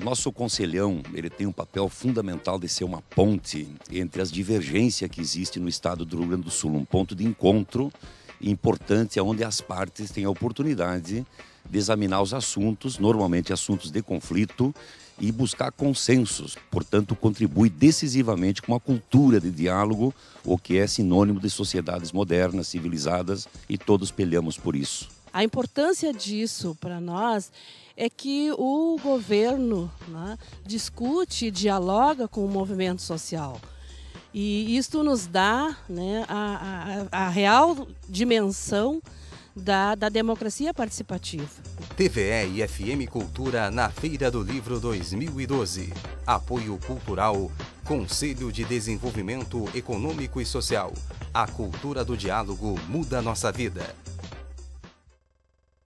nosso conselhão, ele tem um papel fundamental de ser uma ponte entre as divergências que existem no estado do Rio Grande do Sul, um ponto de encontro importante onde as partes têm a oportunidade de examinar os assuntos, normalmente assuntos de conflito, e buscar consensos. Portanto, contribui decisivamente com uma cultura de diálogo, o que é sinônimo de sociedades modernas, civilizadas, e todos peleamos por isso. A importância disso para nós é que o governo, né, discute e dialoga com o movimento social. E isto nos dá, né, a real dimensão da democracia participativa. TVE e FM Cultura na Feira do Livro 2012. Apoio Cultural, Conselho de Desenvolvimento Econômico e Social. A cultura do diálogo muda nossa vida.